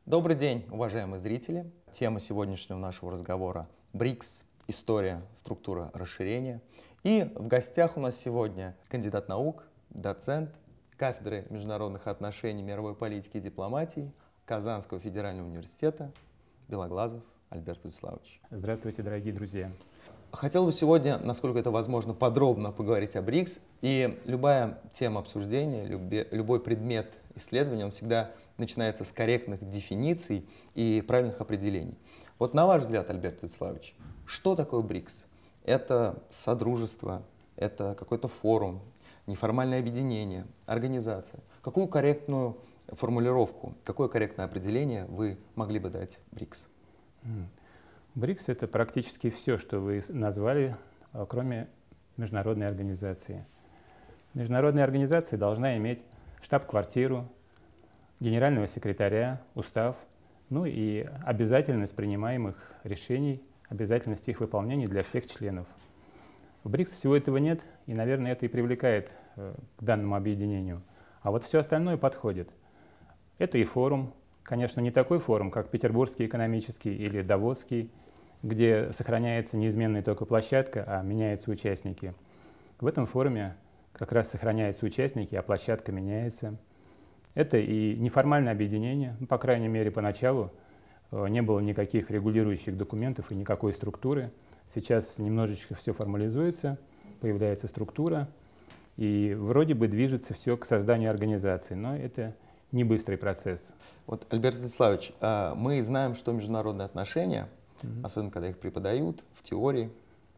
Добрый день, уважаемые зрители. Тема сегодняшнего нашего разговора — БРИКС, история, структура расширения. И в гостях у нас сегодня кандидат наук, доцент кафедры международных отношений, мировой политики и дипломатии Казанского федерального университета Белоглазов Альберт Владиславович. Здравствуйте, дорогие друзья. Хотел бы сегодня, насколько это возможно, подробно поговорить о БРИКС. И любая тема обсуждения, любой предмет исследования, он всегда начинается с корректных дефиниций и правильных определений. Вот на ваш взгляд, Альберт Владиславович, что такое БРИКС? Это содружество, это какой-то форум, неформальное объединение, организация. Какую корректную формулировку, какое корректное определение вы могли бы дать БРИКС? БРИКС — это практически все, что вы назвали, кроме международной организации. Международная организация должна иметь штаб-квартиру, генерального секретаря, устав, ну и обязательность принимаемых решений, обязательность их выполнения для всех членов. В БРИКС всего этого нет, и, наверное, это и привлекает к данному объединению. А вот все остальное подходит. Это и форум, конечно, не такой форум, как Петербургский экономический или Давосский, где сохраняется неизменная только площадка, а меняются участники. В этом форуме как раз сохраняются участники, а площадка меняется. Это и неформальное объединение, по крайней мере, поначалу не было никаких регулирующих документов и никакой структуры. Сейчас немножечко все формализуется, появляется структура, и вроде бы движется все к созданию организации, но это не быстрый процесс. Вот, Альберт Владиславович, мы знаем, что международные отношения, особенно когда их преподают в теории,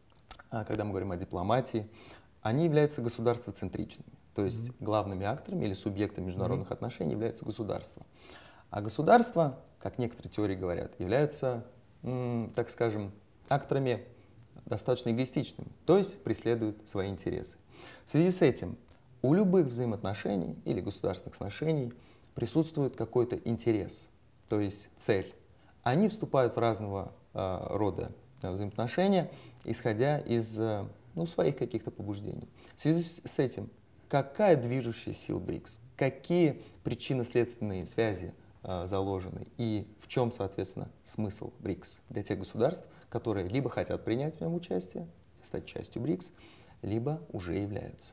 когда мы говорим о дипломатии, они являются государствоцентричными. То есть главными акторами или субъектами международных отношений являются государства. А государства, как некоторые теории говорят, являются, так скажем, акторами достаточно эгоистичными, то есть преследуют свои интересы. В связи с этим у любых взаимоотношений или государственных отношений присутствует какой-то интерес, то есть цель. Они вступают в разного рода взаимоотношения, исходя из своих каких-то побуждений. В связи с этим, какая движущая сила БРИКС? Какие причинно-следственные связи заложены? И в чем, соответственно, смысл БРИКС для тех государств, которые либо хотят принять в нем участие, стать частью БРИКС, либо уже являются?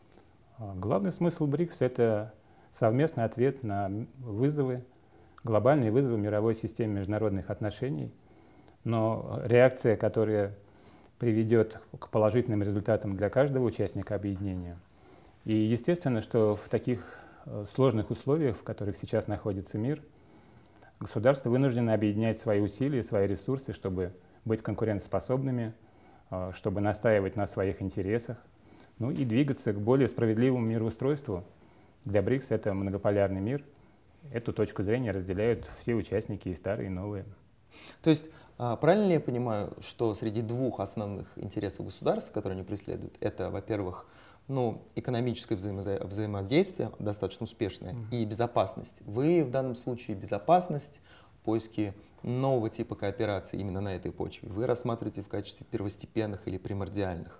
Главный смысл БРИКС — это совместный ответ на вызовы, глобальные вызовы мировой системы международных отношений, но реакция, которая приведет к положительным результатам для каждого участника объединения. И естественно, что в таких сложных условиях, в которых сейчас находится мир, государства вынуждены объединять свои усилия, свои ресурсы, чтобы быть конкурентоспособными, чтобы настаивать на своих интересах, ну и двигаться к более справедливому мироустройству. Для БРИКС это многополярный мир. Эту точку зрения разделяют все участники, и старые, и новые. То есть правильно ли я понимаю, что среди двух основных интересов государств, которые они преследуют, это, во-первых, экономическое взаимодействие достаточно успешное и безопасность. Вы в данном случае безопасность, поиски нового типа кооперации именно на этой почве вы рассматриваете в качестве первостепенных или примордиальных?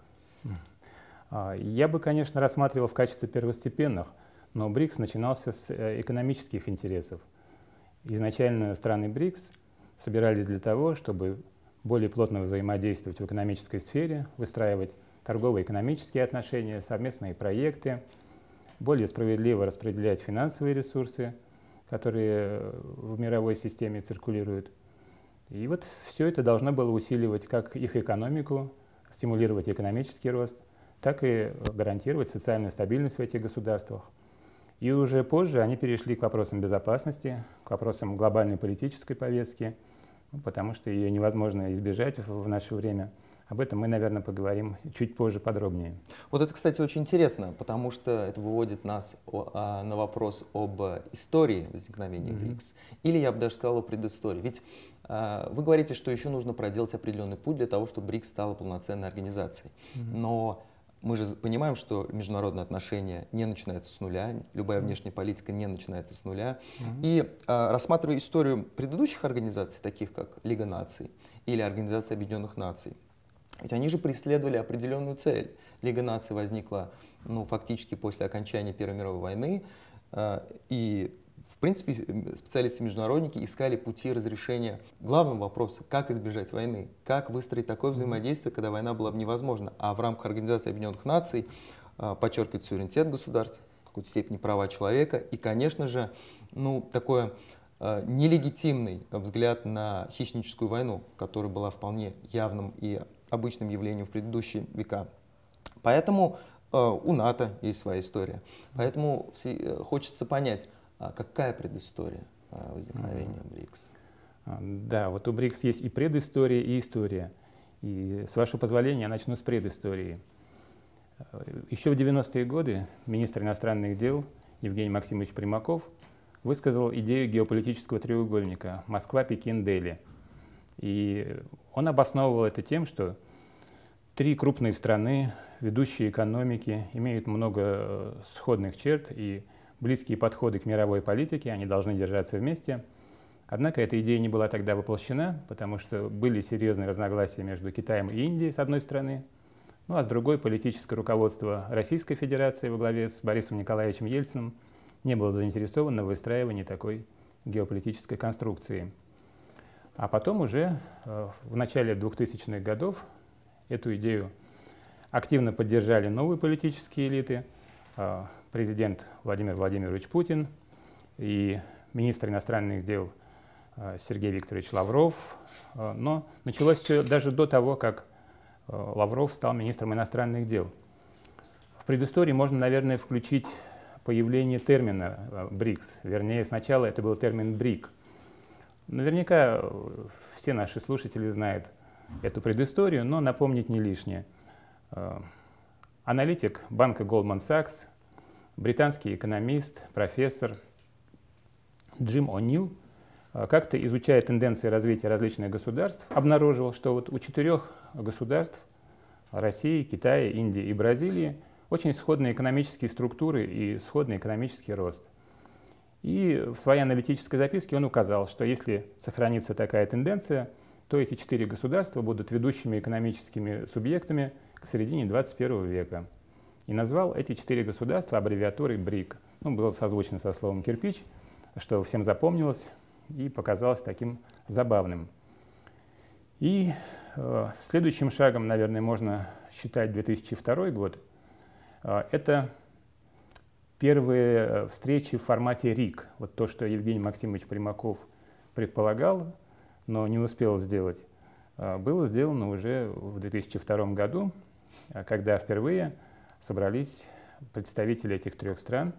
Я бы, конечно, рассматривал в качестве первостепенных, но БРИКС начинался с экономических интересов. Изначально страны БРИКС собирались для того, чтобы более плотно взаимодействовать в экономической сфере, выстраивать торгово-экономические отношения, совместные проекты, более справедливо распределять финансовые ресурсы, которые в мировой системе циркулируют. И вот все это должно было усиливать как их экономику, стимулировать экономический рост, так и гарантировать социальную стабильность в этих государствах. И уже позже они перешли к вопросам безопасности, к вопросам глобальной политической повестки, потому что ее невозможно избежать в наше время. Об этом мы, наверное, поговорим чуть позже подробнее. Вот это, кстати, очень интересно, потому что это выводит нас на вопрос об истории возникновения БРИКС. Или, я бы даже сказал, о предыстории. Ведь вы говорите, что еще нужно проделать определенный путь для того, чтобы БРИКС стала полноценной организацией. Но мы же понимаем, что международные отношения не начинаются с нуля, любая внешняя политика не начинается с нуля. И рассматривая историю предыдущих организаций, таких как Лига наций или Организация Объединенных Наций, ведь они же преследовали определенную цель. Лига наций возникла фактически после окончания Первой мировой войны, и в принципе, специалисты-международники искали пути разрешения главного вопроса, как избежать войны, как выстроить такое взаимодействие, когда война была бы невозможна. А в рамках Организации Объединенных Наций подчеркивает суверенитет государств, в какой-то степени права человека и, конечно же, такой нелегитимный взгляд на хищническую войну, которая была вполне явным и обычным явлением в предыдущие века. Поэтому у НАТО есть своя история. Поэтому хочется понять, какая предыстория возникновения БРИКС? Да, вот у БРИКС есть и предыстория, и история. И с вашего позволения я начну с предыстории. Еще в 90-е годы министр иностранных дел Евгений Максимович Примаков высказал идею геополитического треугольника Москва, Пекин, Дели. И он обосновывал это тем, что три крупные страны, ведущие экономики, имеют много сходных черт и близкие подходы к мировой политике, они должны держаться вместе. Однако эта идея не была тогда воплощена, потому что были серьезные разногласия между Китаем и Индией с одной стороны, а с другой политическое руководство Российской Федерации во главе с Борисом Николаевичем Ельциным не было заинтересовано в выстраивании такой геополитической конструкции. А потом уже в начале 2000-х годов эту идею активно поддержали новые политические элиты, президент Владимир Владимирович Путин и министр иностранных дел Сергей Викторович Лавров. Но началось все даже до того, как Лавров стал министром иностранных дел. В предыстории можно, наверное, включить появление термина БРИКС. Вернее, сначала это был термин БРИК. Наверняка все наши слушатели знают эту предысторию, но напомнить не лишнее. Аналитик банка Goldman Sachs, британский экономист, профессор Джим О'Нил, как-то изучая тенденции развития различных государств, обнаружил, что вот у 4 государств — России, Китая, Индии и Бразилии — очень сходные экономические структуры и сходный экономический рост. И в своей аналитической записке он указал, что если сохранится такая тенденция, то эти 4 государства будут ведущими экономическими субъектами к середине 21 века. И назвал эти 4 государства аббревиатурой БРИК. Было созвучно со словом «кирпич», что всем запомнилось и показалось таким забавным. И следующим шагом, наверное, можно считать 2002 год. Это первые встречи в формате РИК. Вот то, что Евгений Максимович Примаков предполагал, но не успел сделать, было сделано уже в 2002 году, когда впервые собрались представители этих 3 стран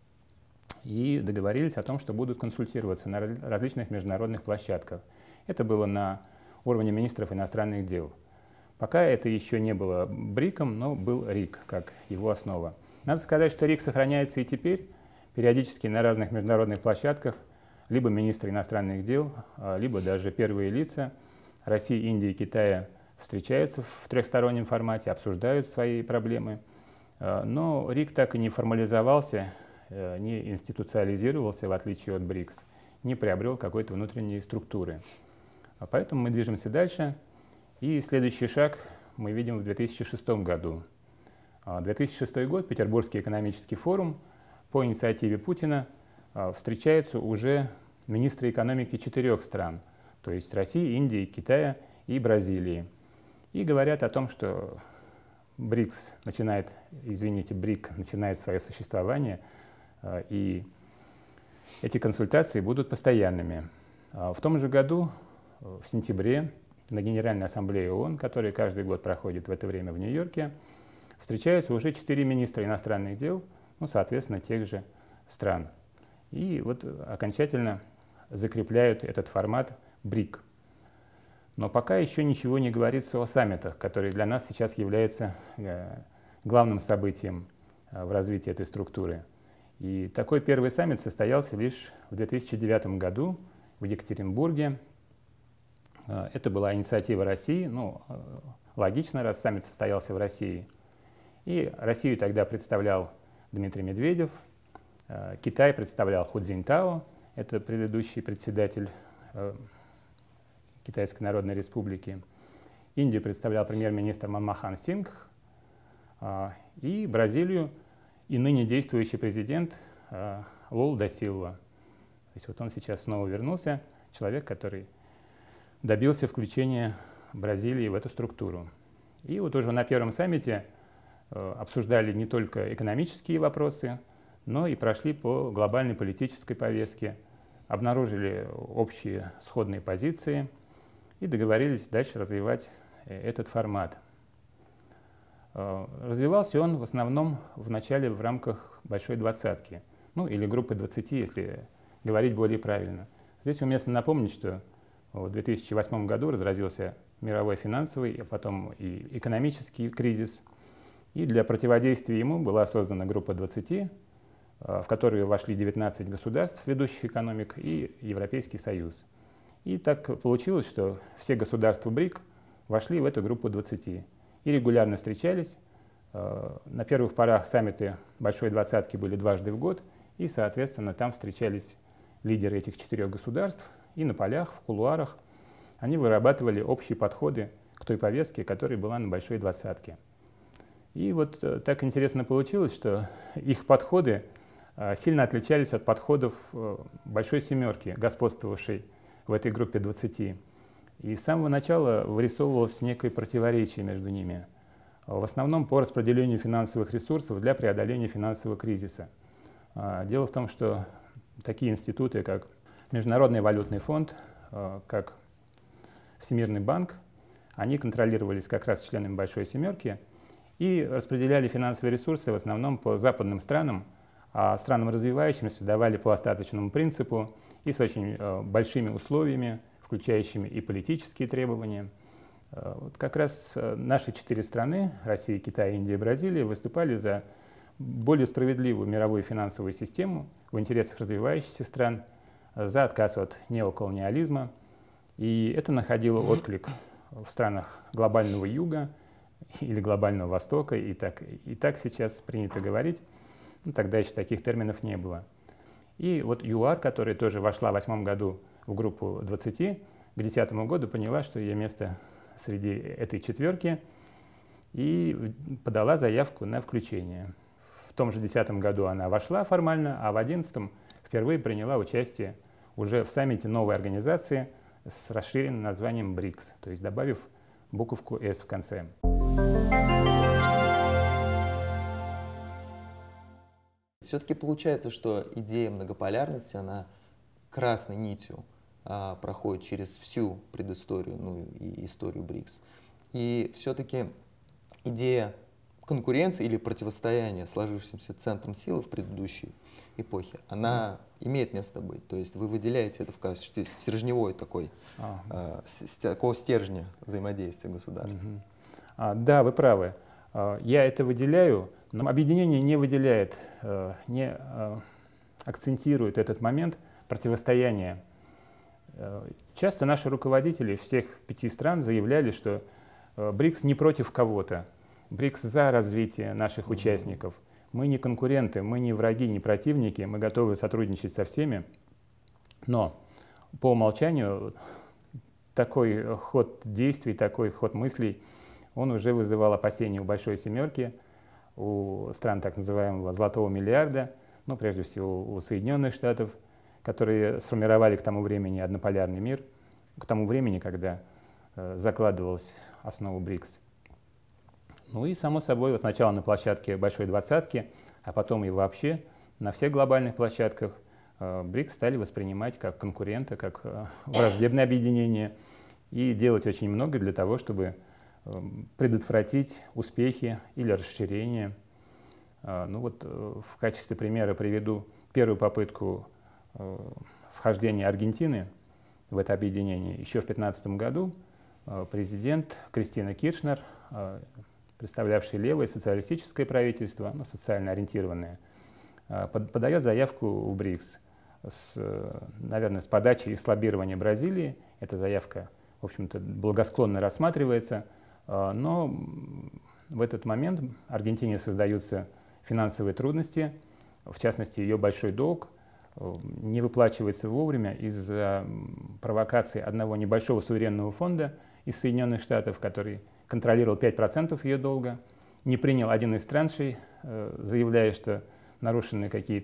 и договорились о том, что будут консультироваться на различных международных площадках. Это было на уровне министров иностранных дел. Пока это еще не было БРИКом, но был РИК как его основа. Надо сказать, что РИК сохраняется и теперь. Периодически на разных международных площадках либо министры иностранных дел, либо даже первые лица России, Индии и Китая встречаются в трехстороннем формате, обсуждают свои проблемы. Но РИК так и не формализовался, не институциализировался, в отличие от БРИКС, не приобрел какой-то внутренней структуры. Поэтому мы движемся дальше. И следующий шаг мы видим в 2006 году. 2006 год, Петербургский экономический форум, по инициативе Путина встречаются уже министры экономики 4 стран, то есть России, Индии, Китая и Бразилии. И говорят о том, что БРИК начинает свое существование, и эти консультации будут постоянными. В том же году, в сентябре, на Генеральной Ассамблее ООН, которая каждый год проходит в это время в Нью-Йорке, встречаются уже 4 министра иностранных дел, соответственно, тех же стран. И вот окончательно закрепляют этот формат БРИК. Но пока еще ничего не говорится о саммитах, которые для нас сейчас являются главным событием в развитии этой структуры. И такой первый саммит состоялся лишь в 2009 году в Екатеринбурге. Это была инициатива России, логично, раз саммит состоялся в России. И Россию тогда представлял Дмитрий Медведев, Китай представлял Ху Цзиньтао, это предыдущий председатель Китайской Народной Республики. Индию представлял премьер-министр Манмохан Сингх, и Бразилию и ныне действующий президент Лула да Силва. есть вот он сейчас снова вернулся, человек, который добился включения Бразилии в эту структуру. И вот уже на первом саммите обсуждали не только экономические вопросы, но и прошли по глобальной политической повестке, обнаружили общие сходные позиции и договорились дальше развивать этот формат. Развивался он в основном вначале в рамках Большой Двадцатки, ну или группы 20, если говорить более правильно. Здесь уместно напомнить, что в 2008 году разразился мировой финансовый, а потом и экономический кризис. И для противодействия ему была создана группа 20, в которую вошли 19 государств, ведущих экономик, и Европейский Союз. И так получилось, что все государства БРИК вошли в эту группу 20 и регулярно встречались. На первых порах саммиты Большой Двадцатки были дважды в год, и, соответственно, там встречались лидеры этих 4 государств, и на полях, в кулуарах они вырабатывали общие подходы к той повестке, которая была на Большой Двадцатке. И вот так интересно получилось, что их подходы сильно отличались от подходов Большой Семерки, господствовавшей в этой группе 20. И с самого начала вырисовывалось некое противоречие между ними, в основном по распределению финансовых ресурсов для преодоления финансового кризиса. Дело в том, что такие институты, как Международный валютный фонд, как Всемирный банк, они контролировались как раз членами Большой Семерки и распределяли финансовые ресурсы в основном по западным странам, а странам развивающимся давали по остаточному принципу и с очень большими условиями, включающими и политические требования. Вот как раз наши 4 страны, Россия, Китай, Индия и Бразилия, выступали за более справедливую мировую финансовую систему в интересах развивающихся стран, за отказ от неоколониализма. И это находило отклик в странах глобального юга или глобального востока, и так сейчас принято говорить. Ну, тогда еще таких терминов не было. И вот ЮАР, которая тоже вошла в 2008 году в группу 20, к 2010 году поняла, что ее место среди этой четверки, и подала заявку на включение. В том же 2010 году она вошла формально, а в 2011 впервые приняла участие уже в саммите новой организации с расширенным названием БРИКС, то есть добавив буковку «С» в конце. Все-таки получается, что идея многополярности, она красной нитью проходит через всю предысторию, ну и историю БРИКС. И все-таки идея конкуренции или противостояния сложившимся центрам силы в предыдущей эпохе, она имеет место быть. То есть вы выделяете это в качестве стержневой такого стержня взаимодействия государств. Да, вы правы. Я это выделяю, но объединение не выделяет, не акцентирует этот момент противостояния. Часто наши руководители всех 5 стран заявляли, что БРИКС не против кого-то, БРИКС за развитие наших участников. Мы не конкуренты, мы не враги, не противники, мы готовы сотрудничать со всеми. Но по умолчанию такой ход действий, такой ход мыслей, он уже вызывал опасения у Большой Семерки, у стран так называемого «золотого миллиарда», ну, прежде всего у Соединенных Штатов, которые сформировали к тому времени однополярный мир, к тому времени, когда закладывалась основа БРИКС. Ну и, само собой, вот сначала на площадке Большой Двадцатки, а потом и вообще на всех глобальных площадках БРИКС стали воспринимать как конкурента, как враждебное объединение и делать очень много для того, чтобы предотвратить успехи или расширение. Ну вот в качестве примера приведу первую попытку вхождения Аргентины в это объединение. Еще в 2015 году президент Кристина Киршнер, представлявший левое социалистическое правительство, ну, социально ориентированное, подает заявку в БРИКС, наверное, с подачи и с лоббирования Бразилии. Эта заявка, в общем-то, благосклонно рассматривается, но в этот момент Аргентине создаются финансовые трудности, в частности, ее большой долг не выплачивается вовремя из-за провокации одного небольшого суверенного фонда из Соединенных Штатов, который контролировал 5% ее долга, не принял один из траншей, заявляя, что нарушены какие-то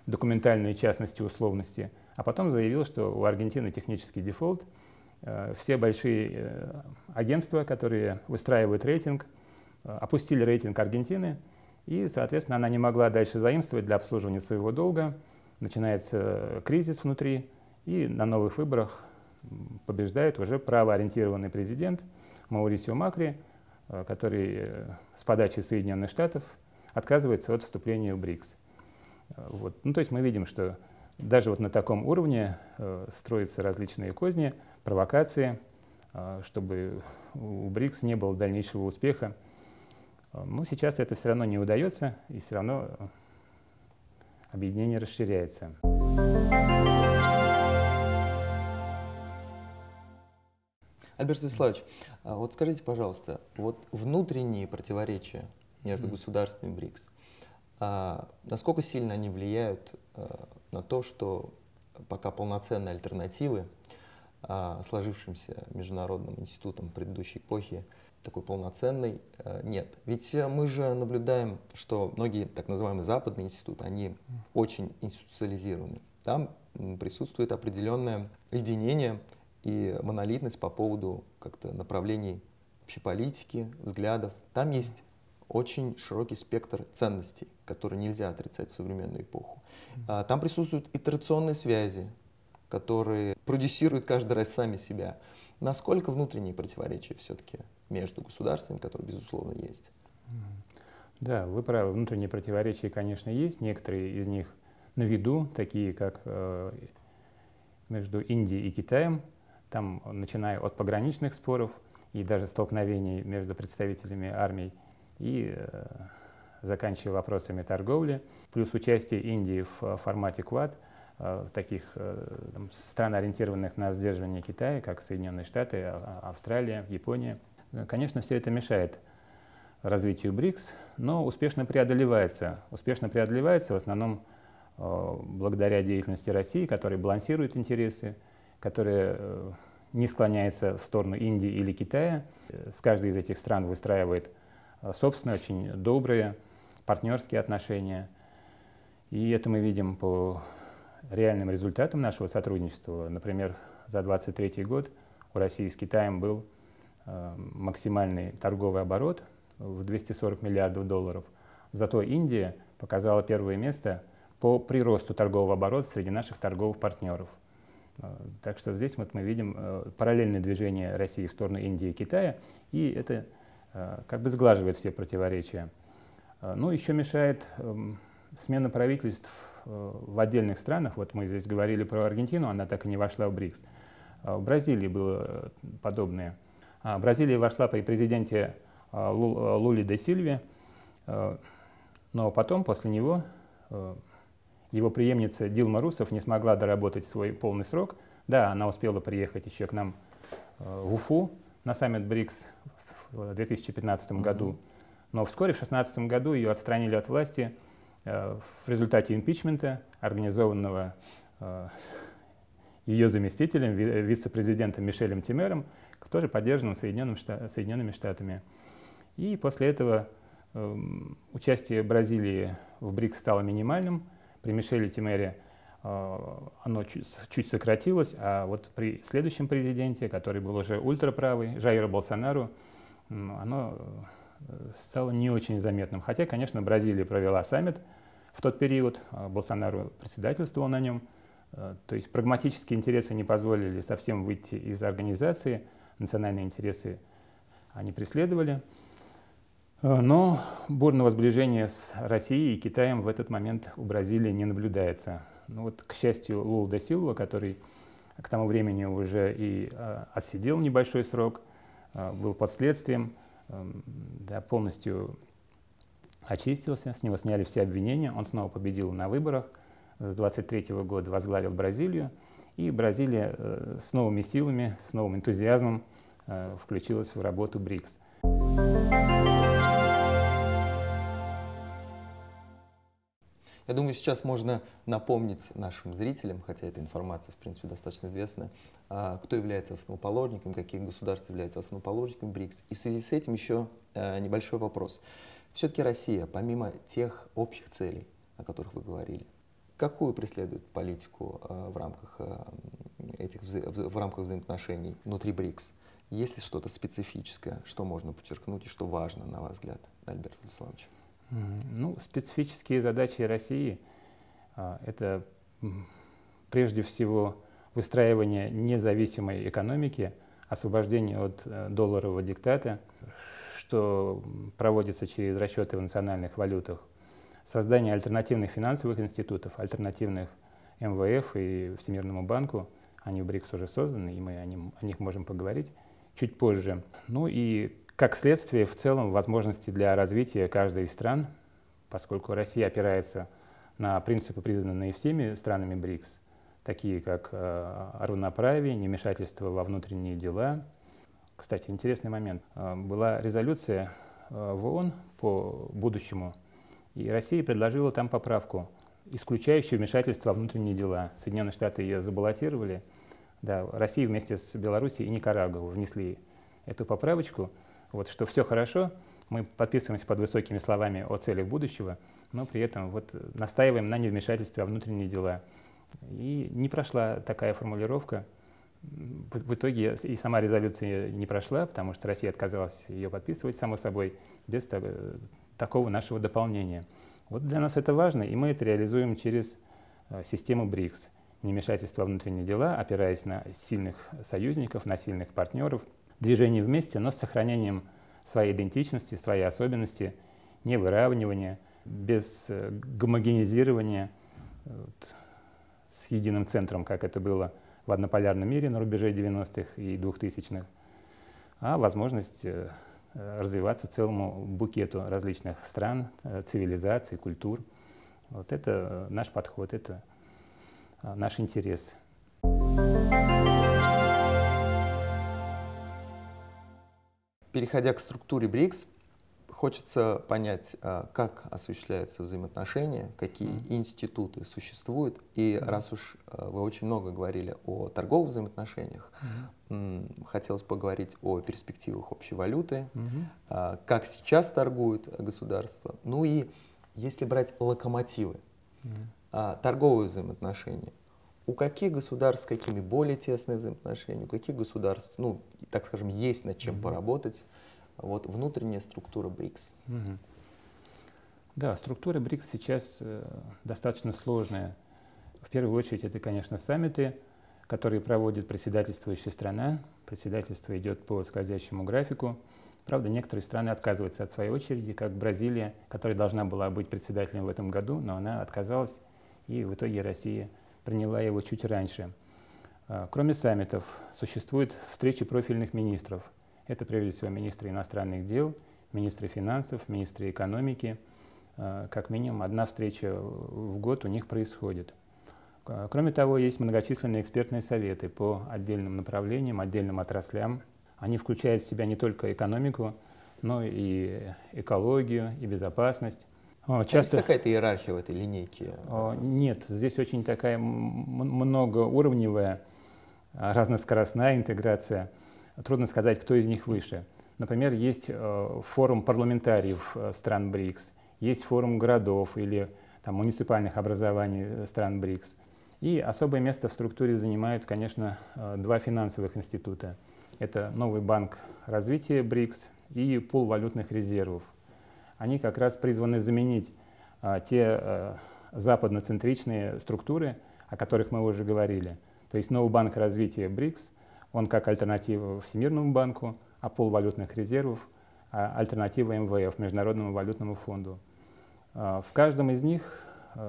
документальные частности, условности, а потом заявил, что у Аргентины технический дефолт. Все большие агентства, которые выстраивают рейтинг, опустили рейтинг Аргентины, и, соответственно, она не могла дальше заимствовать для обслуживания своего долга. Начинается кризис внутри, и на новых выборах побеждает уже правоориентированный президент Маурисио Макри, который с подачи Соединенных Штатов отказывается от вступления в БРИКС. Вот. Ну, то есть мы видим, что даже вот на таком уровне строятся различные козни, провокации, чтобы у БРИКС не было дальнейшего успеха. Но сейчас это все равно не удается, и все равно объединение расширяется. Альберт Станиславович, вот скажите, пожалуйста, вот внутренние противоречия между государствами БРИКС, насколько сильно они влияют на то, что пока полноценной альтернативы сложившимся международным институтам предыдущей эпохи такой полноценной нет? Ведь мы же наблюдаем, что многие так называемые западные институты, они очень институциализированы. Там присутствует определенное единение и монолитность по поводу как-то направлений общей политики, взглядов. Там есть очень широкий спектр ценностей, которые нельзя отрицать в современную эпоху. Там присутствуют итерационные связи, которые продюсируют каждый раз сами себя. Насколько внутренние противоречия все-таки между государствами, которые, безусловно, есть? Да, вы правы, внутренние противоречия, конечно, есть. Некоторые из них на виду, такие как между Индией и Китаем, там, начиная от пограничных споров и даже столкновений между представителями армий и заканчивая вопросами торговли, плюс участие Индии в формате Квад, таких стран, ориентированных на сдерживание Китая, как Соединенные Штаты, Австралия, Япония. Конечно, все это мешает развитию БРИКС, но успешно преодолевается. Успешно преодолевается в основном благодаря деятельности России, которая балансирует интересы, которая не склоняется в сторону Индии или Китая. С каждой из этих стран выстраивает собственные, очень добрые партнерские отношения. И это мы видим по реальным результатам нашего сотрудничества. Например, за 2023 год у России с Китаем был максимальный торговый оборот в 240 миллиардов долларов. Зато Индия показала первое место по приросту торгового оборота среди наших торговых партнеров. Так что здесь вот мы видим параллельное движение России в сторону Индии и Китая, и это как бы сглаживает все противоречия. Ну, еще мешает смена правительств в отдельных странах. Вот мы здесь говорили про Аргентину, она так и не вошла в БРИКС. В Бразилии было подобное. Бразилия вошла при президенте Луле де Сильве, но потом, после него, его преемница Дилма Русефф не смогла доработать свой полный срок. Да, она успела приехать еще к нам в Уфу на саммит БРИКС в 2015 году, но вскоре, в 2016 году, ее отстранили от власти в результате импичмента, организованного ее заместителем, вице-президентом Мишелем Тимером, тоже поддержанным Соединенными Штатами. И после этого участие Бразилии в БРИКС стало минимальным. При Мишеле Тимере оно чуть сократилось, а вот при следующем президенте, который был уже ультраправый, Жаиру Болсонару, оно стало не очень заметным. Хотя, конечно, Бразилия провела саммит в тот период, Болсонару председательствовал на нем. То есть прагматические интересы не позволили совсем выйти из организации, национальные интересы они преследовали. Но бурного сближения с Россией и Китаем в этот момент у Бразилии не наблюдается. Ну вот, к счастью, Лула де Силва, который к тому времени уже и отсидел небольшой срок, был под следствием, да, полностью очистился, с него сняли все обвинения, он снова победил на выборах, с 23 года возглавил Бразилию, и Бразилия с новыми силами, с новым энтузиазмом включилась в работу БРИКС. Я думаю, сейчас можно напомнить нашим зрителям, хотя эта информация, в принципе, достаточно известна, кто является основоположником, какие государства являются основоположником БРИКС. И в связи с этим еще небольшой вопрос. Все-таки Россия, помимо тех общих целей, о которых вы говорили, какую преследует политику в рамках в рамках взаимоотношений внутри БРИКС? Есть ли что-то специфическое, что можно подчеркнуть и что важно, на ваш взгляд, Альберт Владиславович? Ну, специфические задачи России это прежде всего выстраивание независимой экономики, освобождение от долларового диктата, что проводится через расчеты в национальных валютах, создание альтернативных финансовых институтов, альтернативных МВФ и Всемирному банку. Они в БРИКС уже созданы, и мы о них можем поговорить чуть позже. Ну и как следствие, в целом, возможности для развития каждой из стран, поскольку Россия опирается на принципы, признанные всеми странами БРИКС, такие как равноправие, невмешательство во внутренние дела. Кстати, интересный момент. Была резолюция в ООН по будущему, и Россия предложила там поправку, исключающую вмешательство во внутренние дела. Соединенные Штаты ее забаллотировали. Да, Россия вместе с Белоруссией и Никарагуа внесли эту поправочку, вот, что все хорошо, мы подписываемся под высокими словами о целях будущего, но при этом вот настаиваем на невмешательстве во внутренние дела. И не прошла такая формулировка. В итоге и сама резолюция не прошла, потому что Россия отказалась ее подписывать, само собой, без такого нашего дополнения. Вот для нас это важно, и мы это реализуем через систему БРИКС. Невмешательство во внутренние дела, опираясь на сильных союзников, на сильных партнеров. Движение вместе, но с сохранением своей идентичности, своей особенности, не выравнивания, без гомогенизирования с единым центром, как это было в однополярном мире на рубеже 90-х и 2000-х, а возможность развиваться целому букету различных стран, цивилизаций, культур. Вот это наш подход, это наш интерес. Переходя к структуре БРИКС, хочется понять, как осуществляются взаимоотношения, какие институты существуют. И раз уж вы очень много говорили о торговых взаимоотношениях, хотелось поговорить о перспективах общей валюты, как сейчас торгуют государства. Ну и если брать локомотивы, торговые взаимоотношения, у каких государств с какими более тесные взаимоотношения, у каких государств, ну, так скажем, есть над чем поработать, вот внутренняя структура БРИКС. Да, структура БРИКС сейчас достаточно сложная. В первую очередь это, конечно, саммиты, которые проводит председательствующая страна. Председательство идет по скользящему графику. Правда, некоторые страны отказываются от своей очереди, как Бразилия, которая должна была быть председателем в этом году, но она отказалась, и в итоге Россия приняла его чуть раньше. Кроме саммитов, существуют встречи профильных министров. Это, прежде всего, министры иностранных дел, министры финансов, министры экономики. Как минимум, одна встреча в год у них происходит. Кроме того, есть многочисленные экспертные советы по отдельным направлениям, отдельным отраслям. Они включают в себя не только экономику, но и экологию, и безопасность. Часто... Есть какая-то иерархия в этой линейке? Нет, здесь очень такая многоуровневая, разноскоростная интеграция. Трудно сказать, кто из них выше. Например, есть форум парламентариев стран БРИКС, есть форум городов или там, муниципальных образований стран БРИКС. И особое место в структуре занимают, конечно, два финансовых института. Это новый банк развития БРИКС и пул валютных резервов. Они как раз призваны заменить те западноцентричные структуры, о которых мы уже говорили. То есть новый банк развития БРИКС, он как альтернатива Всемирному банку, а пул валютных резервов — альтернатива МВФ, Международному валютному фонду. В каждом из них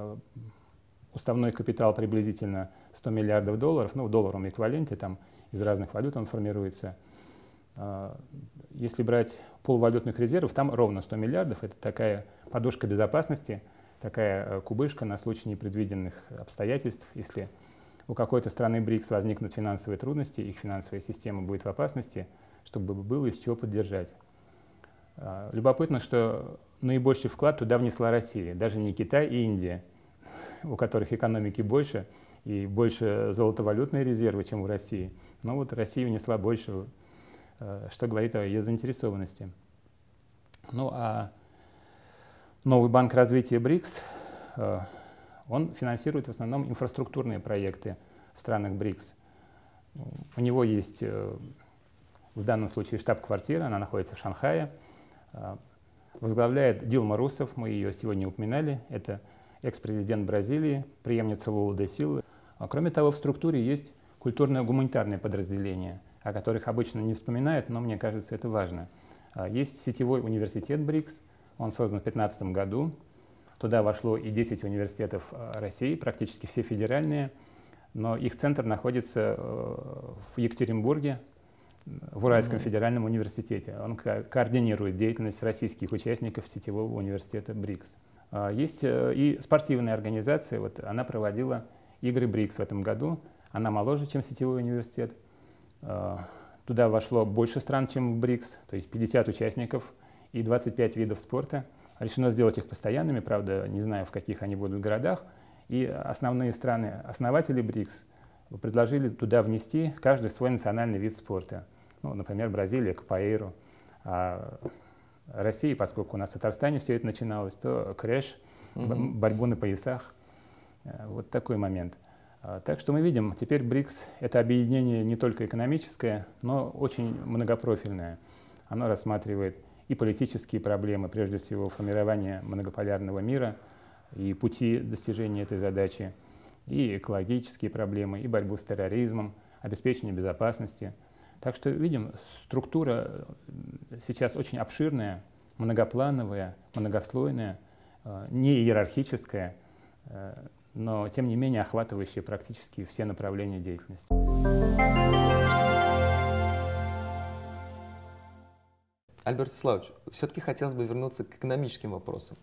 уставной капитал приблизительно 100 миллиардов долларов, ну, в долларовом эквиваленте, там из разных валют он формируется. Если брать пул валютных резервов, там ровно 100 миллиардов. Это такая подушка безопасности, такая кубышка на случай непредвиденных обстоятельств. Если у какой-то страны БРИКС возникнут финансовые трудности, их финансовая система будет в опасности, чтобы было из чего поддержать. Любопытно, что наибольший вклад туда внесла Россия, даже не Китай и Индия, у которых экономики больше и больше золотовалютные резервы, чем у России. Но вот Россия внесла больше, что говорит о ее заинтересованности. Ну а новый банк развития БРИКС, Он финансирует в основном инфраструктурные проекты в странах БРИКС. У него есть в данном случае штаб-квартира, она находится в Шанхае. Возглавляет Дилма Русефф, мы ее сегодня упоминали, это экс-президент Бразилии, преемница Лулы де Силвы. Кроме того, в структуре есть культурно-гуманитарные подразделения, о которых обычно не вспоминают, но мне кажется, это важно. Есть сетевой университет БРИКС, он создан в 2015 году. Туда вошло и 10 университетов России, практически все федеральные, но их центр находится в Екатеринбурге, в Уральском федеральном университете. Он координирует деятельность российских участников сетевого университета БРИКС. Есть и спортивная организация, вот она проводила игры БРИКС в этом году. Она моложе, чем сетевой университет. Туда вошло больше стран, чем в БРИКС, то есть 50 участников и 25 видов спорта. Решено сделать их постоянными, правда, не знаю, в каких они будут городах. И основные страны, основатели БРИКС, предложили туда внести каждый свой национальный вид спорта. Ну, например, Бразилия — капоэйру, а Россия, поскольку у нас в Татарстане все это начиналось, то крэш, борьбу на поясах. Вот такой момент. Так что мы видим, теперь БРИКС — это объединение не только экономическое, но очень многопрофильное. Оно рассматривает и политические проблемы, прежде всего формирование многополярного мира и пути достижения этой задачи, и экологические проблемы, и борьбу с терроризмом, обеспечение безопасности. Так что видим, структура сейчас очень обширная, многоплановая, многослойная, не иерархическая, но тем не менее охватывающая практически все направления деятельности. Альберт Вячеславович, все-таки хотелось бы вернуться к экономическим вопросам.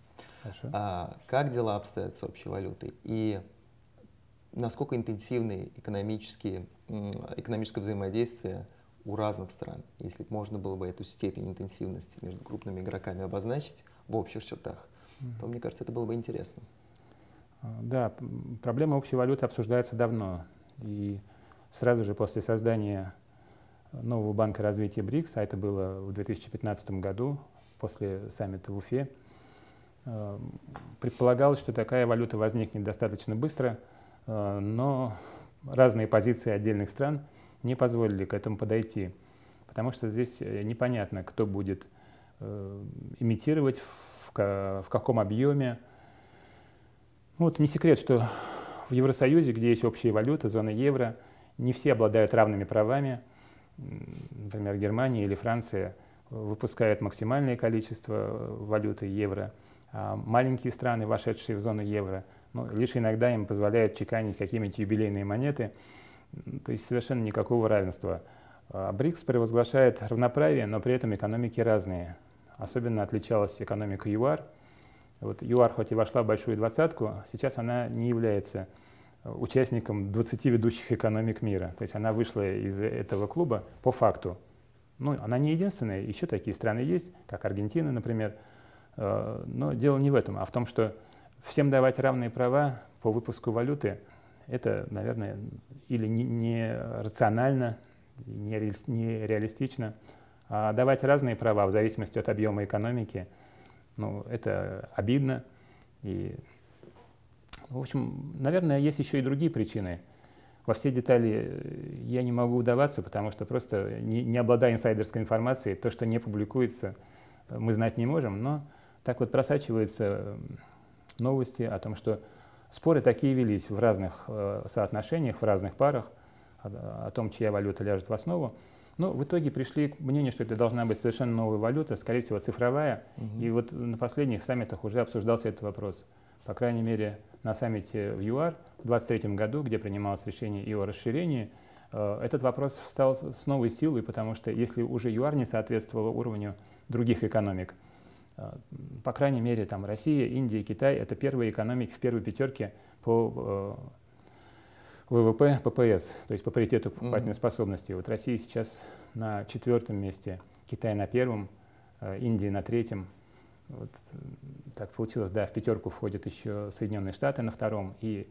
Как дела обстоят с общей валютой? И насколько интенсивны экономическое взаимодействие у разных стран? Если можно было бы эту степень интенсивности между крупными игроками обозначить в общих чертах, то, мне кажется, это было бы интересно. Да, проблема общей валюты обсуждается давно. И сразу же после создания нового банка развития БРИКС, а это было в 2015 году, после саммита в Уфе, предполагалось, что такая валюта возникнет достаточно быстро, но разные позиции отдельных стран не позволили к этому подойти, потому что здесь непонятно, кто будет имитировать, в каком объеме. Вот не секрет, что в Евросоюзе, где есть общая валюта, зона евро, не все обладают равными правами. Например, Германия или Франция выпускают максимальное количество валюты евро, а маленькие страны, вошедшие в зону евро, лишь иногда им позволяют чеканить какие-нибудь юбилейные монеты, то есть совершенно никакого равенства. БРИКС провозглашает равноправие, но при этом экономики разные. Особенно отличалась экономика ЮАР. Вот ЮАР хоть и вошла в большую двадцатку, сейчас она не является участником 20 ведущих экономик мира. То есть она вышла из этого клуба по факту. Ну, она не единственная, еще такие страны есть, как Аргентина, например. Но дело не в этом, а в том, что всем давать равные права по выпуску валюты, это, наверное, или не рационально, не реалистично. А давать разные права в зависимости от объема экономики, это обидно. И, в общем, наверное, есть еще и другие причины. Во все детали я не могу удаваться, потому что просто не обладая инсайдерской информацией, то, что не публикуется, мы знать не можем. Но так вот просачиваются новости о том, что споры такие велись в разных соотношениях, в разных парах, о том, чья валюта ляжет в основу. Но в итоге пришли к мнению, что это должна быть совершенно новая валюта, скорее всего, цифровая. И вот на последних саммитах уже обсуждался этот вопрос. По крайней мере, на саммите в ЮАР в 2023 году, где принималось решение и о расширении, этот вопрос встал с новой силой, потому что если уже ЮАР не соответствовал уровню других экономик, по крайней мере, там Россия, Индия, Китай — это первые экономики в первой пятерке по ВВП, ППС, то есть по паритету покупательной способности. Вот Россия сейчас на 4-м месте, Китай на 1-м, Индия на 3-м. Вот так получилось, да, в пятерку входят еще Соединенные Штаты на 2-м и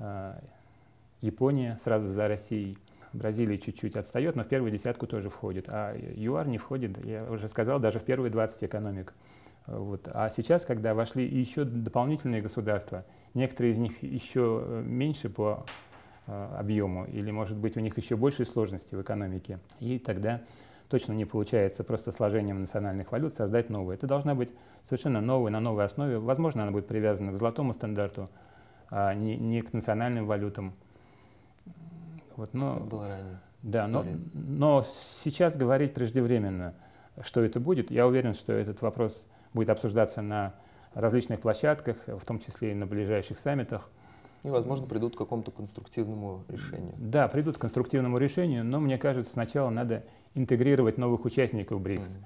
Япония сразу за Россией. Бразилия чуть-чуть отстает, но в первую десятку тоже входит, а ЮАР не входит, я уже сказал, даже в первые 20 экономик Вот. А сейчас, когда вошли еще дополнительные государства, некоторые из них еще меньше по объему, или, может быть, у них еще больше сложностей в экономике, и тогда точно не получается просто сложением национальных валют создать новую. Это должна быть совершенно новая, на новой основе. Возможно, она будет привязана к золотому стандарту, а не к национальным валютам. Вот, но, как было ранее. Да, но сейчас говорить преждевременно, что это будет. Я уверен, что этот вопрос будет обсуждаться на различных площадках, в том числе и на ближайших саммитах. И, возможно, придут к какому-то конструктивному решению. Да, придут к конструктивному решению, но мне кажется, сначала надо интегрировать новых участников БРИКС.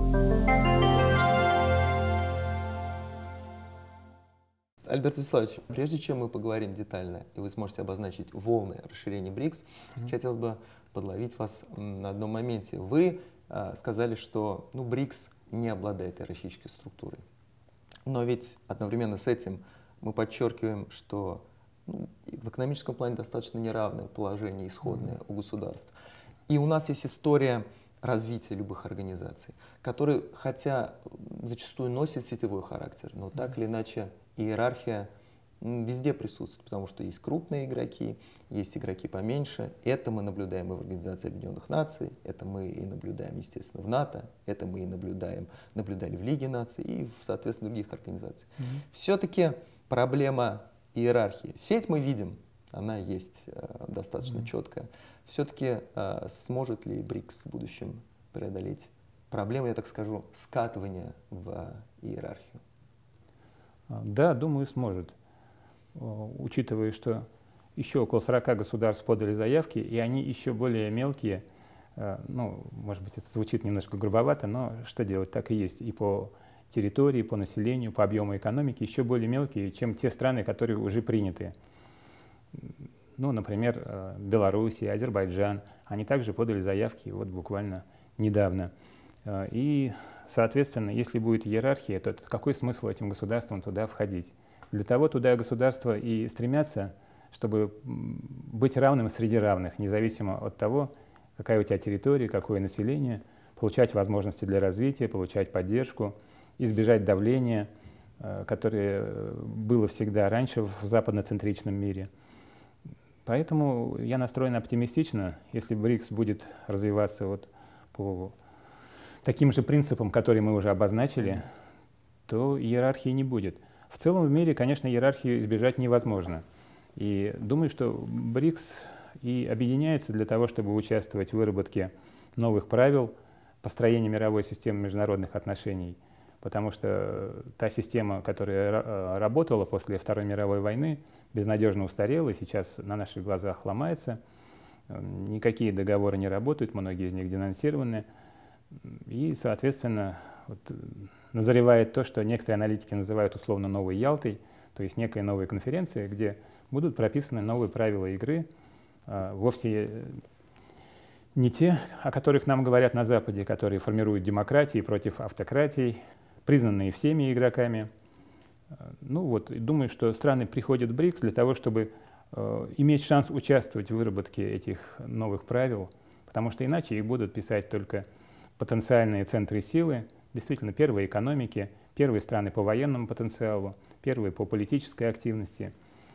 Альберт Вячеславович, прежде чем мы поговорим детально, и вы сможете обозначить волны расширения БРИКС, хотелось бы подловить вас на одном моменте. Вы сказали, что БРИКС не обладает иерархической структурой. Но ведь одновременно с этим мы подчеркиваем, что в экономическом плане достаточно неравное положение исходное у государств. И у нас есть история развития любых организаций, которые, хотя зачастую носят сетевой характер, но так или иначе иерархия везде присутствует, потому что есть крупные игроки, есть игроки поменьше. Это мы наблюдаем и в Организации Объединенных Наций, это мы и наблюдаем, естественно, в НАТО, это мы и наблюдали в Лиге Наций и, соответственно, других организаций. Все-таки проблема иерархии. Сеть мы видим, она есть достаточно четкая. Все-таки сможет ли БРИКС в будущем преодолеть проблему, я так скажу, скатывания в иерархию? Да, думаю, сможет. Учитывая, что еще около 40 государств подали заявки, и они еще более мелкие, может быть, это звучит немножко грубовато, но что делать, так и есть. И по территории, по населению, по объему экономики еще более мелкие, чем те страны, которые уже приняты. Например, Белоруссия, Азербайджан, они также подали заявки вот буквально недавно. И, соответственно, если будет иерархия, то какой смысл этим государствам туда входить? Для того туда государства и стремятся, чтобы быть равным среди равных, независимо от того, какая у тебя территория, какое население, получать возможности для развития, получать поддержку, избежать давления, которое было всегда раньше в западноцентричном мире. Поэтому я настроен оптимистично. Если БРИКС будет развиваться вот по таким же принципам, которые мы уже обозначили, то иерархии не будет. В целом в мире, конечно, иерархию избежать невозможно. И думаю, что БРИКС и объединяется для того, чтобы участвовать в выработке новых правил построения мировой системы международных отношений. Потому что та система, которая работала после Второй мировой войны, безнадежно устарела и сейчас на наших глазах ломается. Никакие договоры не работают, многие из них денонсированы. И, соответственно, назревает то, что некоторые аналитики называют условно новой Ялтой, то есть некая новая конференция, где будут прописаны новые правила игры, вовсе не те, о которых нам говорят на Западе, которые формируют демократии против автократий, признанные всеми игроками. Думаю, что страны приходят в БРИКС для того, чтобы иметь шанс участвовать в выработке этих новых правил, потому что иначе их будут писать только потенциальные центры силы, действительно первые экономики, первые страны по военному потенциалу, первые по политической активности.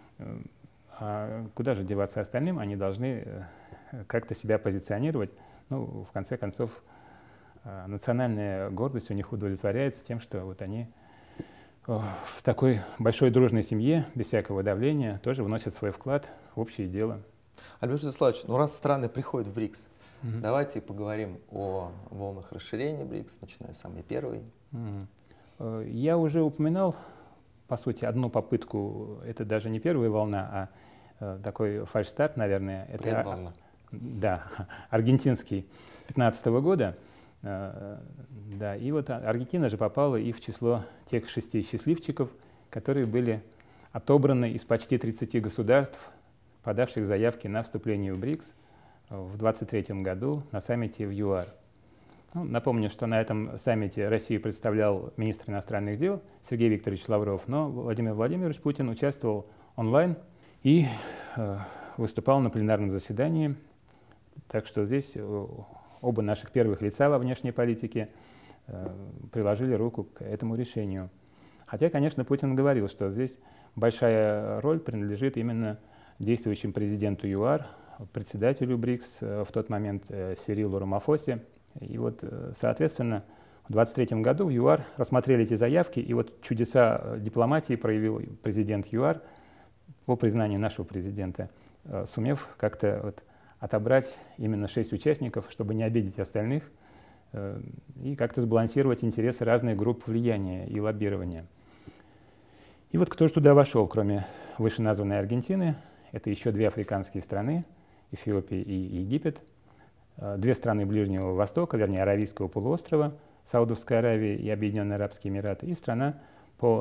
А куда же деваться остальным? Они должны как-то себя позиционировать. В конце концов, национальная гордость у них удовлетворяется тем, что вот они в такой большой дружной семье, без всякого давления, тоже вносят свой вклад в общее дело. Альберт Вячеславович, раз страны приходят в БРИКС, давайте поговорим о волнах расширения БРИКС, начиная с самой первой. Я уже упоминал, по сути, одну попытку, это даже не первая волна, а такой фальшстарт, наверное. Предволна. Да, аргентинский 2015 года. Да, и вот Аргентина же попала и в число тех 6 счастливчиков, которые были отобраны из почти 30 государств, подавших заявки на вступление в БРИКС в 2023 году на саммите в ЮАР. Напомню, что на этом саммите Россию представлял министр иностранных дел Сергей Викторович Лавров, но Владимир Владимирович Путин участвовал онлайн и выступал на пленарном заседании. Так что здесь оба наших первых лица во внешней политике приложили руку к этому решению. Хотя, конечно, Путин говорил, что здесь большая роль принадлежит именно действующему президенту ЮАР, председателю БРИКС в тот момент Сирилу Рамафосе. И вот, соответственно, в 2023 году в ЮАР рассмотрели эти заявки, и вот чудеса дипломатии проявил президент ЮАР по признанию нашего президента, сумев как-то вот отобрать именно 6 участников, чтобы не обидеть остальных, и как-то сбалансировать интересы разных групп влияния и лоббирования. И вот кто же туда вошел, кроме вышеназванной Аргентины, это еще 2 африканские страны, Эфиопия и Египет, 2 страны Ближнего Востока, вернее, Аравийского полуострова, Саудовская Аравия и Объединенные Арабские Эмираты, и страна по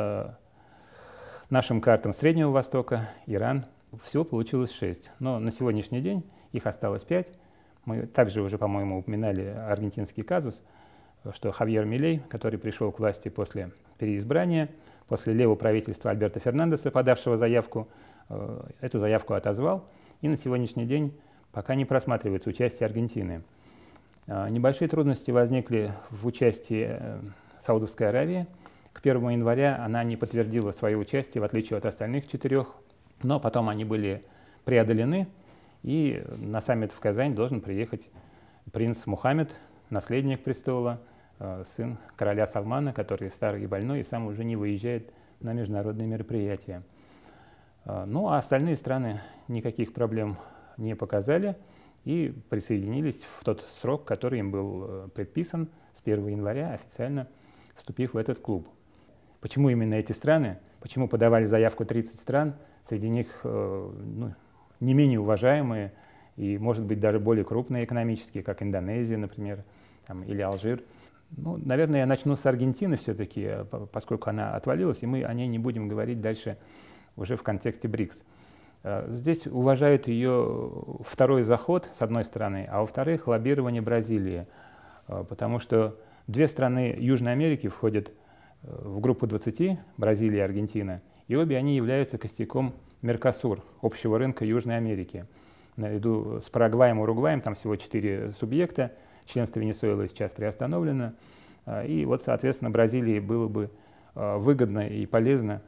нашим картам Среднего Востока, Иран. Всего получилось 6, но на сегодняшний день их осталось 5. Мы также уже, по-моему, упоминали аргентинский казус, что Хавьер Милей, который пришел к власти после переизбрания, после левого правительства Альберто Фернандеса, подавшего заявку, эту заявку отозвал, и на сегодняшний день пока не просматривается участие Аргентины. Небольшие трудности возникли в участии Саудовской Аравии. К 1 января она не подтвердила свое участие, в отличие от остальных 4, но потом они были преодолены, и на саммит в Казань должен приехать принц Мухаммед, наследник престола, сын короля Салмана, который старый и больной, и сам уже не выезжает на международные мероприятия. Ну а остальные страны никаких проблем не показали и присоединились в тот срок, который им был предписан, с 1 января, официально вступив в этот клуб. Почему именно эти страны? Почему подавали заявку 30 стран? Среди них не менее уважаемые и, может быть, даже более крупные экономические, как Индонезия, например, или Алжир. Ну, наверное, я начну с Аргентины все-таки, поскольку она отвалилась, и мы о ней не будем говорить дальше уже в контексте БРИКС. Здесь уважают ее второй заход, с одной стороны, а во-вторых, лоббирование Бразилии, потому что 2 страны Южной Америки входят в группу 20, Бразилия и Аргентина, и обе они являются костяком Меркосур, общего рынка Южной Америки. Наряду с Парагваем и Уругваем, там всего 4 субъекта, членство Венесуэлы сейчас приостановлено, и вот, соответственно, Бразилии было бы выгодно и полезно,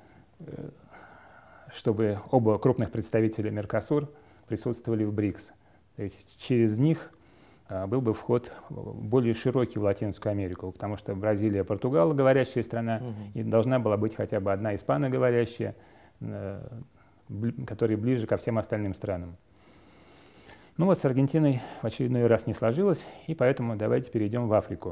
чтобы оба крупных представителя Меркосур присутствовали в БРИКС. То есть через них был бы вход более широкий в Латинскую Америку, потому что Бразилия португалоговорящая страна, и должна была быть хотя бы одна испаноговорящая, которая ближе ко всем остальным странам. Ну вот с Аргентиной в очередной раз не сложилось, и поэтому давайте перейдем в Африку.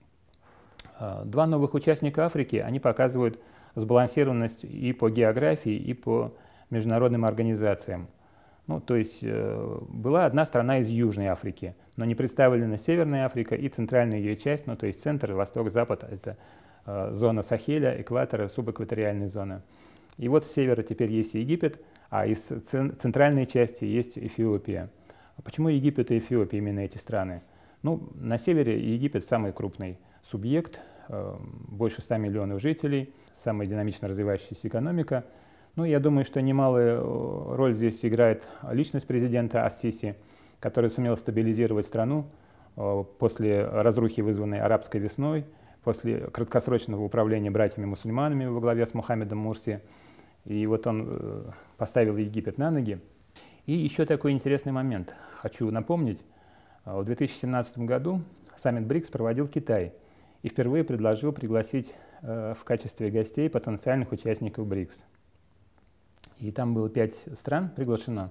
2 новых участника Африки, они показывают сбалансированность и по географии, и по международным организациям. Ну, то есть была одна страна из Южной Африки, но не представлена Северная Африка и центральная ее часть, ну, то есть центр, восток, запад, это зона Сахеля, экватора, субэкваториальная зона. И вот с севера теперь есть Египет, а из центральной части есть Эфиопия. А почему Египет и Эфиопия, именно эти страны? Ну, на севере Египет самый крупный субъект, больше 100 миллионов жителей, самая динамично развивающаяся экономика. Ну, я думаю, что немалую роль здесь играет личность президента Ас-Сиси, который сумел стабилизировать страну после разрухи, вызванной арабской весной, после краткосрочного управления братьями-мусульманами во главе с Мухаммедом Мурси. И вот он поставил Египет на ноги. И еще такой интересный момент. Хочу напомнить, в 2017 году саммит БРИКС проводил Китай и впервые предложил пригласить в качестве гостей потенциальных участников БРИКС. И там было 5 стран приглашено.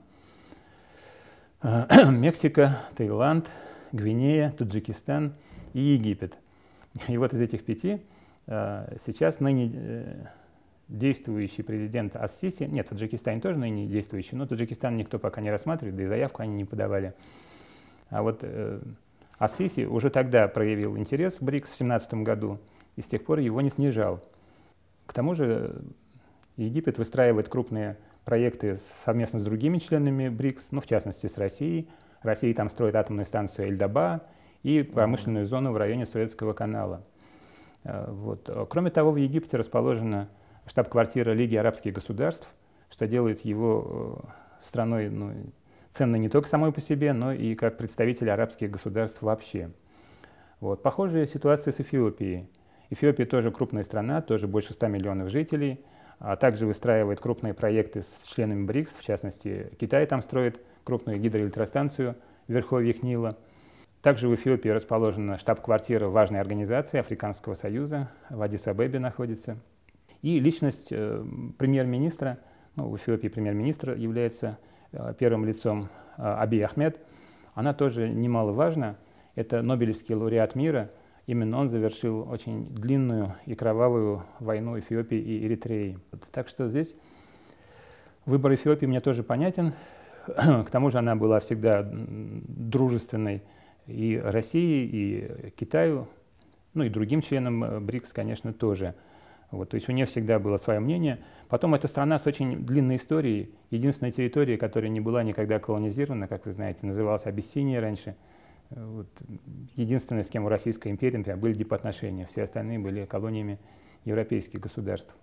Мексика, Таиланд, Гвинея, Таджикистан и Египет. И вот из этих 5 сейчас ныне действующий президент Ас-Сиси, нет, Таджикистан тоже ныне действующий, но Таджикистан никто пока не рассматривает, да и заявку они не подавали. А вот Ас-Сиси уже тогда проявил интерес к БРИКС в 2017 году и с тех пор его не снижал. К тому же Египет выстраивает крупные проекты совместно с другими членами БРИКС, ну, в частности, с Россией. Россия там строит атомную станцию Эль-Даба и промышленную зону в районе Суэцкого канала. Вот. Кроме того, в Египте расположена штаб-квартира Лиги арабских государств, что делает его страной ценной не только самой по себе, но и как представитель арабских государств вообще. Вот. Похожая ситуация с Эфиопией. Эфиопия тоже крупная страна, тоже больше 100 миллионов жителей, а также выстраивает крупные проекты с членами БРИКС, в частности, Китай там строит крупную гидроэлектростанцию в верховьях Нила. Также в Эфиопии расположена штаб-квартира важной организации Африканского союза, в Аддис-Абебе находится. И личность премьер-министра, ну, в Эфиопии премьер-министр является первым лицом Абий Ахмед, она тоже немаловажна. Это Нобелевский лауреат мира. Именно он завершил очень длинную и кровавую войну Эфиопии и Эритреи. Так что здесь выбор Эфиопии мне тоже понятен. К тому же она была всегда дружественной и России, и Китаю, ну и другим членам БРИКС, конечно, тоже. Вот, то есть у нее всегда было свое мнение. Потом эта страна с очень длинной историей, единственная территория, которая не была никогда колонизирована, как вы знаете, называлась Абиссиния раньше. Вот, единственное, с кем у Российской империи, например, были дипотношения, все остальные были колониями европейских государств.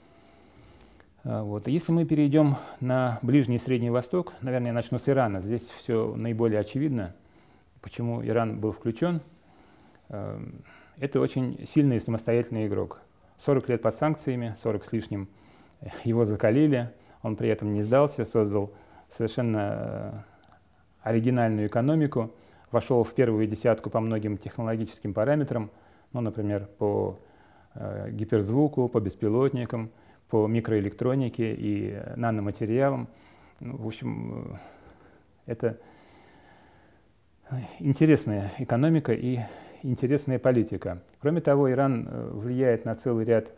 Вот. Если мы перейдем на Ближний и Средний Восток, наверное, я начну с Ирана. Здесь все наиболее очевидно, почему Иран был включен. Это очень сильный и самостоятельный игрок. 40 лет под санкциями, 40 с лишним его закалили, он при этом не сдался, создал совершенно оригинальную экономику, вошел в первую десятку по многим технологическим параметрам, ну, например, по гиперзвуку, по беспилотникам, по микроэлектронике и наноматериалам. Ну, в общем, это интересная экономика и интересная политика. Кроме того, Иран влияет на целый ряд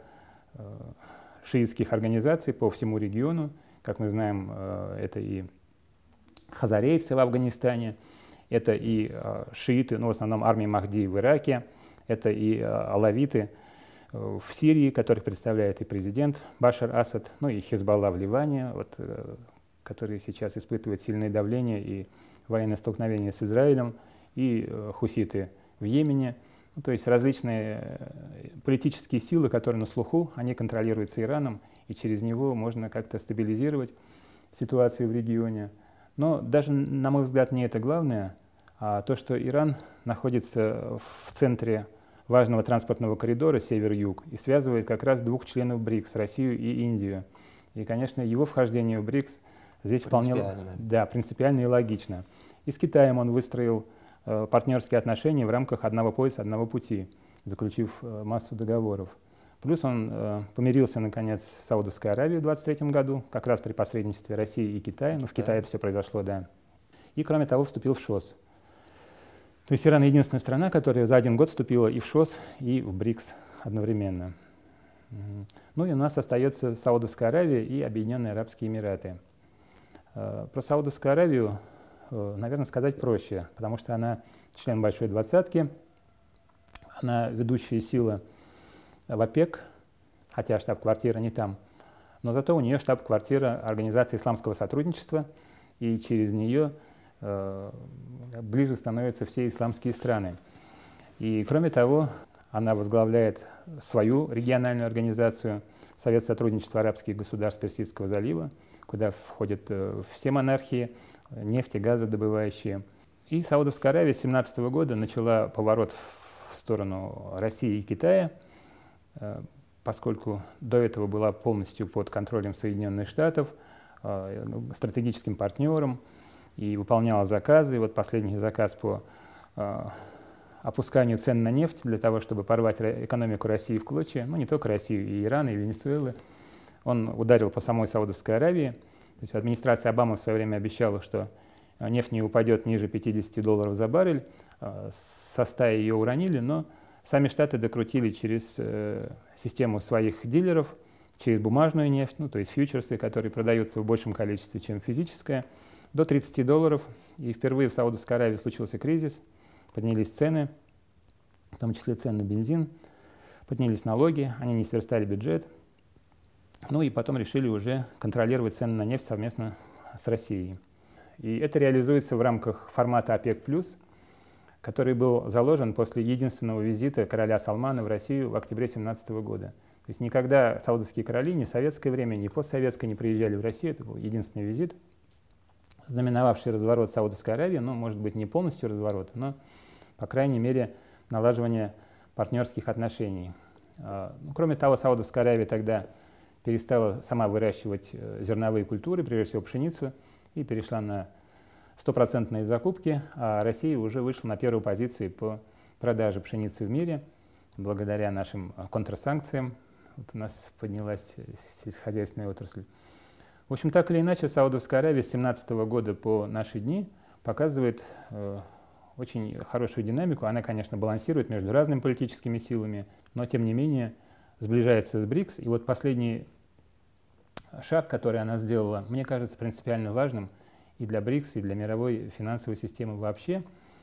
шиитских организаций по всему региону. Как мы знаем, это и хазарейцы в Афганистане, это и шииты, ну, в основном армия Махди в Ираке, это и алавиты в Сирии, которых представляет и президент Башар Асад, ну и Хизбалла в Ливане, вот, который сейчас испытывает сильное давление и военное столкновение с Израилем, и хуситы в Йемене. Ну, то есть различные политические силы, которые на слуху, они контролируются Ираном, и через него можно как-то стабилизировать ситуацию в регионе. Но даже, на мой взгляд, не это главное, а то, что Иран находится в центре важного транспортного коридора север-юг и связывает как раз двух членов БРИКС, Россию и Индию. И, конечно, его вхождение в БРИКС здесь вполне принципиально и логично. И с Китаем он выстроил партнерские отношения в рамках одного пояса, одного пути, заключив массу договоров. Плюс он помирился, наконец, с Саудовской Аравией в 2023 году, как раз при посредничестве России и Китая. Но в Китае это все произошло, да. И, кроме того, вступил в ШОС. То есть Иран единственная страна, которая за один год вступила и в ШОС, и в БРИКС одновременно. Ну и у нас остается Саудовская Аравия и Объединенные Арабские Эмираты. Про Саудовскую Аравию, наверное, сказать проще, потому что она член Большой Двадцатки, она ведущая сила в ОПЕК, хотя штаб-квартира не там, но зато у нее штаб-квартира Организации исламского сотрудничества, и через нее ближе становятся все исламские страны. И кроме того, она возглавляет свою региональную организацию Совет сотрудничества арабских государств Персидского залива, куда входят все монархии, нефть и газодобывающие. И Саудовская Аравия с 2017 года начала поворот в сторону России и Китая, поскольку до этого была полностью под контролем Соединенных Штатов, стратегическим партнером, и выполняла заказы. И вот последний заказ по опусканию цен на нефть для того, чтобы порвать экономику России в клочья, ну не только Россию, и Ирана, и Венесуэлы, он ударил по самой Саудовской Аравии. То есть администрация Обамы в свое время обещала, что нефть не упадет ниже $50 за баррель, со 100 ее уронили, но сами Штаты докрутили через систему своих дилеров, через бумажную нефть, ну, то есть фьючерсы, которые продаются в большем количестве, чем физическая, до $30. И впервые в Саудовской Аравии случился кризис, поднялись цены, в том числе цены на бензин, поднялись налоги, они не сверстали бюджет. Ну и потом решили уже контролировать цены на нефть совместно с Россией. И это реализуется в рамках формата ОПЕК+, который был заложен после единственного визита короля Салмана в Россию в октябре 2017 года. То есть никогда саудовские короли ни в советское время, ни постсоветское не приезжали в Россию. Это был единственный визит, знаменовавший разворот Саудовской Аравии. Ну, может быть, не полностью разворот, но, по крайней мере, налаживания партнерских отношений. Кроме того, Саудовская Аравия тогда перестала сама выращивать зерновые культуры, прежде всего пшеницу, и перешла на стопроцентные закупки, а Россия уже вышла на первую позицию по продаже пшеницы в мире. Благодаря нашим контрсанкциям вот у нас поднялась сельскохозяйственная отрасль. В общем, так или иначе, Саудовская Аравия с 2017 года по наши дни показывает очень хорошую динамику. Она, конечно, балансирует между разными политическими силами, но, тем не менее, сближается с БРИКС. И вот последний шаг, который она сделала, мне кажется принципиально важным и для БРИКС, и для мировой финансовой системы вообще.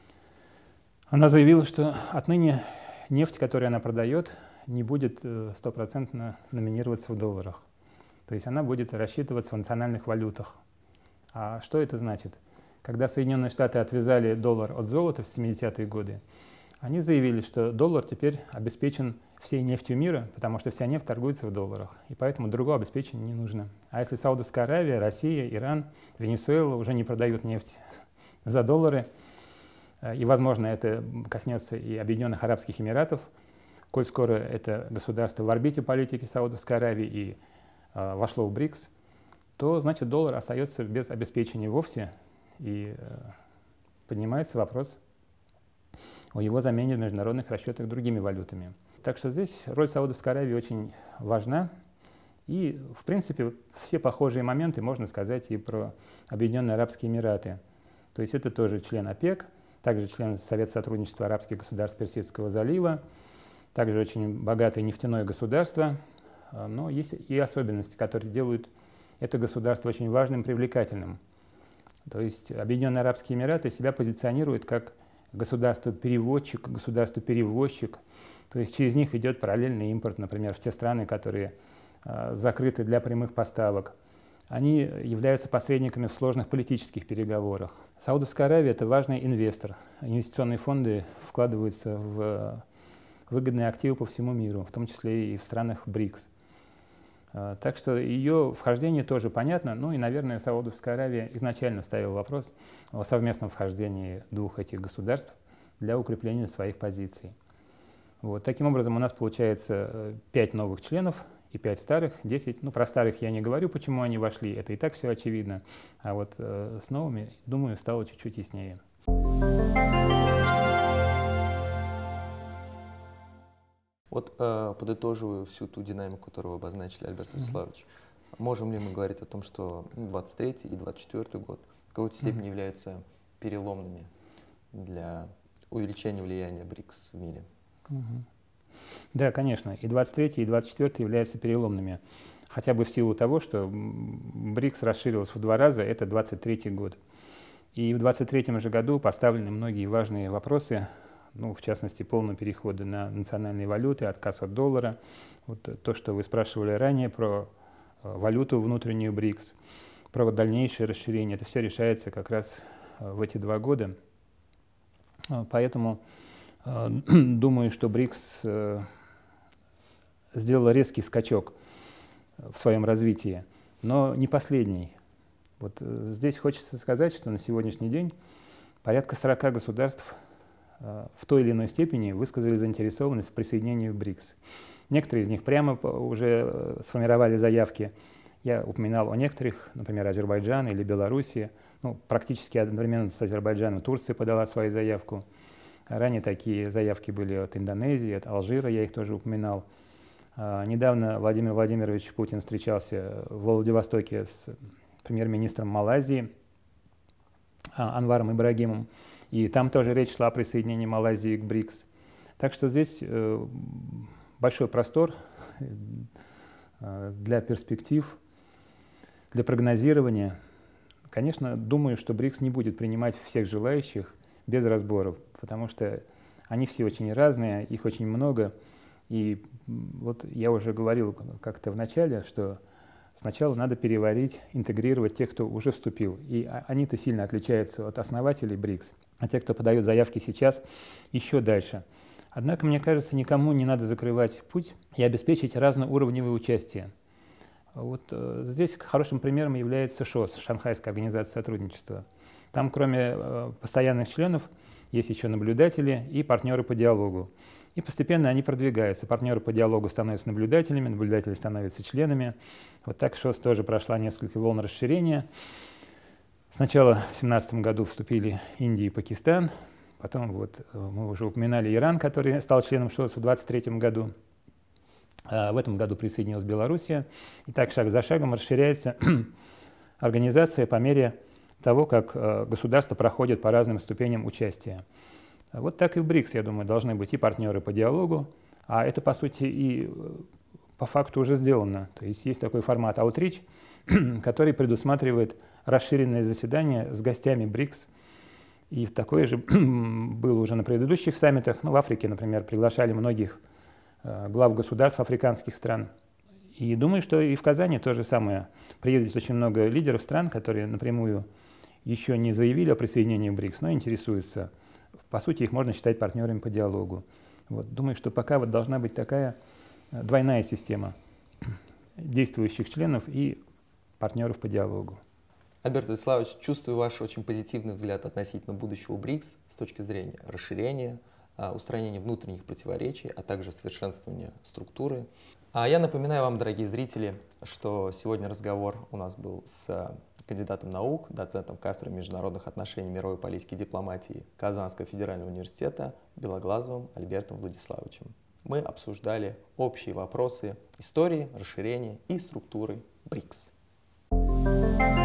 Она заявила, что отныне нефть, которую она продает, не будет стопроцентно номинироваться в долларах. То есть она будет рассчитываться в национальных валютах. А что это значит? Когда Соединенные Штаты отвязали доллар от золота в 70-е годы, они заявили, что доллар теперь обеспечен всей нефтью мира, потому что вся нефть торгуется в долларах, и поэтому другого обеспечения не нужно. А если Саудовская Аравия, Россия, Иран, Венесуэла уже не продают нефть за доллары, и, возможно, это коснется и Объединенных Арабских Эмиратов, коль скоро это государство в орбите политики Саудовской Аравии и вошло в БРИКС, то, значит, доллар остается без обеспечения вовсе, и поднимается вопрос о его замене в международных расчетах другими валютами. Так что здесь роль Саудовской Аравии очень важна. И, в принципе, все похожие моменты можно сказать и про Объединенные Арабские Эмираты. То есть это тоже член ОПЕК, также член Совета сотрудничества арабских государств Персидского залива, также очень богатое нефтяное государство. Но есть и особенности, которые делают это государство очень важным, привлекательным. То есть Объединенные Арабские Эмираты себя позиционируют как государство-переводчик, государство-перевозчик. То есть через них идет параллельный импорт, например, в те страны, которые закрыты для прямых поставок. Они являются посредниками в сложных политических переговорах. Саудовская Аравия – это важный инвестор. Инвестиционные фонды вкладываются в выгодные активы по всему миру, в том числе и в странах БРИКС. Так что ее вхождение тоже понятно. Ну и, наверное, Саудовская Аравия изначально ставила вопрос о совместном вхождении двух этих государств для укрепления своих позиций. Вот. Таким образом, у нас получается 5 новых членов и 5 старых, 10. Ну, про старых я не говорю, почему они вошли, это и так все очевидно. А вот с новыми, думаю, стало чуть-чуть яснее. Вот подытоживая всю ту динамику, которую вы обозначили, Альберт Вячеславович, можем ли мы говорить о том, что 23-й и 24-й год в какой-то степени являются переломными для увеличения влияния БРИКС в мире? Да, конечно, и 23-й, и 24-й являются переломными. Хотя бы в силу того, что БРИКС расширился в 2 раза, это 23-й год. И в 23-м же году поставлены многие важные вопросы, ну, в частности, полного перехода на национальные валюты, отказ от доллара. Вот то, что вы спрашивали ранее про валюту внутреннюю БРИКС, про дальнейшее расширение, это все решается как раз в эти 2 года. Поэтому думаю, что БРИКС сделала резкий скачок в своем развитии, но не последний. Вот здесь хочется сказать, что на сегодняшний день порядка 40 государств в той или иной степени высказали заинтересованность в присоединении к БРИКС. Некоторые из них прямо уже сформировали заявки. Я упоминал о некоторых, например, Азербайджан или Белоруссия. Ну, практически одновременно с Азербайджаном Турция подала свою заявку. Ранее такие заявки были от Индонезии, от Алжира, я их тоже упоминал. Недавно Владимир Владимирович Путин встречался в Владивостоке с премьер-министром Малайзии Анваром Ибрагимом. И там тоже речь шла о присоединении Малайзии к БРИКС. Так что здесь большой простор для перспектив, для прогнозирования. Конечно, думаю, что БРИКС не будет принимать всех желающих без разборов, потому что они все очень разные, их очень много. И вот я уже говорил как-то в начале, что сначала надо переварить, интегрировать тех, кто уже вступил. И они-то сильно отличаются от основателей БРИКС. А те, кто подает заявки сейчас, еще дальше. Однако, мне кажется, никому не надо закрывать путь и обеспечить разноуровневое участие. Вот здесь хорошим примером является ШОС, Шанхайская организация сотрудничества. Там, кроме постоянных членов, есть еще наблюдатели и партнеры по диалогу. И постепенно они продвигаются. Партнеры по диалогу становятся наблюдателями, наблюдатели становятся членами. Вот так ШОС тоже прошла несколько волн расширения. Сначала в 2017 году вступили Индия и Пакистан, потом вот мы уже упоминали Иран, который стал членом ШОС в 2023 году. В этом году присоединилась Белоруссия. И так шаг за шагом расширяется организация по мере того, как государства проходят по разным ступеням участия. Вот так и в БРИКС, я думаю, должны быть и партнеры по диалогу, а это, по сути, и по факту уже сделано. То есть есть такой формат Outreach, который предусматривает расширенное заседание с гостями БРИКС. И такое же было уже на предыдущих саммитах. Ну, в Африке, например, приглашали многих глав государств африканских стран. И думаю, что и в Казани то же самое. Приедут очень много лидеров стран, которые напрямую еще не заявили о присоединении к БРИКС, но интересуются. По сути, их можно считать партнерами по диалогу. Вот. Думаю, что пока вот должна быть такая двойная система действующих членов и партнеров по диалогу. Альберт Вячеславович, чувствую ваш очень позитивный взгляд относительно будущего БРИКС с точки зрения расширения, устранения внутренних противоречий, а также совершенствования структуры. А я напоминаю вам, дорогие зрители, что сегодня разговор у нас был с кандидатом наук, доцентом кафедры международных отношений, мировой политики и дипломатии Казанского федерального университета Белоглазовым Альбертом Владиславовичем. Мы обсуждали общие вопросы истории, расширения и структуры БРИКС.